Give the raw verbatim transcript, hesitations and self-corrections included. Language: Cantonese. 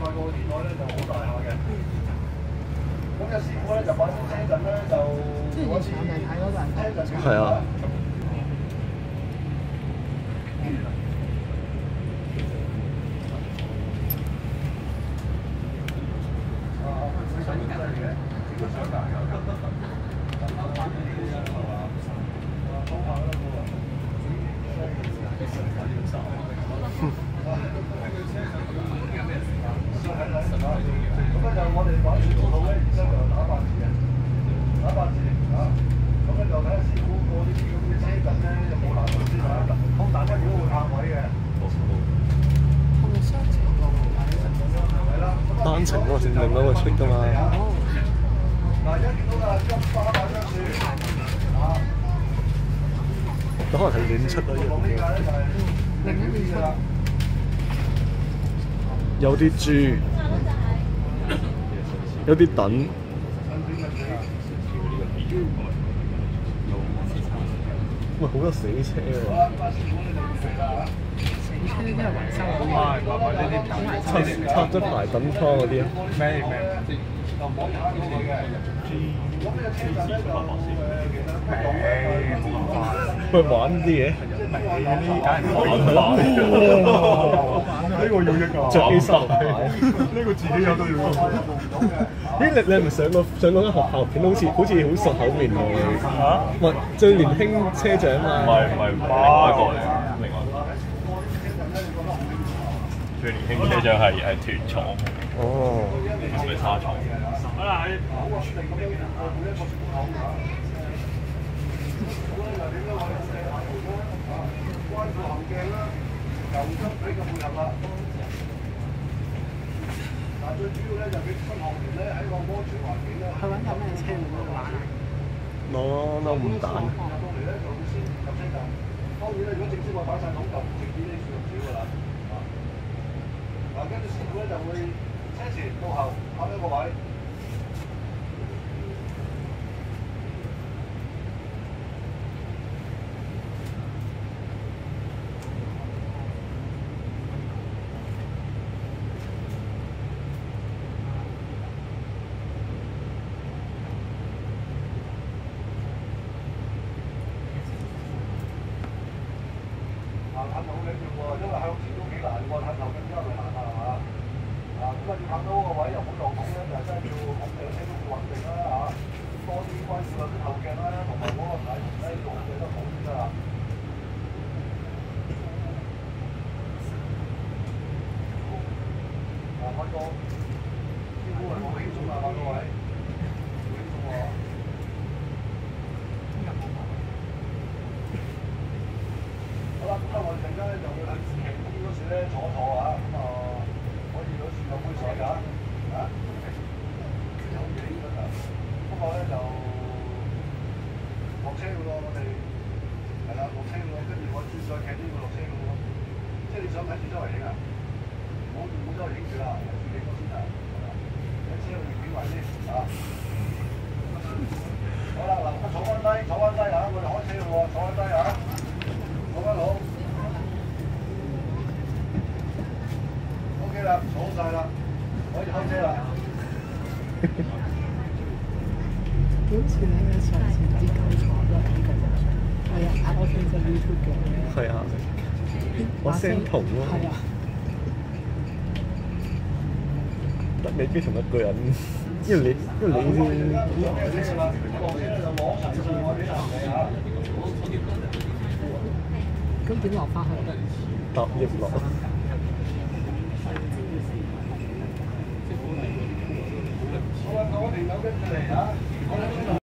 個天台咧就好大下嘅。咁有師傅咧就擺啲車陣咧就嗰次車陣係啊。 咁咧就我哋玩全部路咧，而家就打八字嘅，打八字啊！咁咧就睇下師傅過呢啲咁嘅車陣咧，有冇難度先啊？空彈一如果會泊位嘅，係啦， 單程嗰個先另一個出㗎嘛。 嗱，而家見到啦，金花板張樹啊， 可能係亂出咯，呢呢架咧就係另一邊㗎啦。 有啲豬，有啲等。喂，好多死車喎！ 死車呢啲係維修嗰啲， 拆拆咗排等倉嗰啲啊！ 咩咩？ 喂，玩啲嘢。 呢啲梗係唔可以玩。 呢個要益啊！着 A 衫，呢個自己有都要。咦？你你係咪上過上過間學校片？好似好似好熟口面喎。嚇？喂，最年輕車長啊！ 唔係唔係，另外一個嚟，另外一個。最年輕車長係係團廠。 哦。 唔係沙廠。好啦，喺。關注後鏡啦，油樽俾佢配合啦。嗱，最主要咧就俾新學員咧喺個安全環境咧。 佢揾緊咩車會唔會玩啊？ 攞攞唔彈。 入到嚟咧就會先入車站。當然咧，如果正式話擺晒桶就唔直接呢少少㗎啦。嗱，跟住師傅咧就會車前到後拍一個位。行近好緊要喎，因為向前都幾難喎，近後更加係難啦，係嘛？啊，咁啊要行到個位又好撞孔咧，就真係要控制個車速穩定啦嚇，多啲關注下啲後鏡啦，同埋嗰個大門咧要控制得好啲啦。啊，開個師傅係冇輕鬆啊，各位，冇輕鬆喎。好啦，咁啊，我哋陣間咧就會喺前邊嗰時咧坐坐啊，咁啊可以攞住個杯水㗎，啊，有幾嗰陣，不過咧就落車㗎咯，我哋係啦，落車㗎咯，跟住我轉再企呢個落車㗎喎，即係你想睇住周圍影啊，唔好唔好周圍影住啦，睇住幾個先啊，係啦，喺車裏面影埋先啊。好啦，嗱，咁坐翻低，坐翻低嚇，我哋開車㗎喎，坐翻低嚇。坐翻好 ，OK 啦，坐好晒啦，可以開車啦。 好似咧上次唔知九廠都係呢個啫。係啊，我見過 YouTube 嘅。 係啊。我聲同咯。 係啊。 得未必同一個人，因為你因為你先。 咁點落翻去？ 搭翼落。 好啦，我哋有跟住嚟嚇。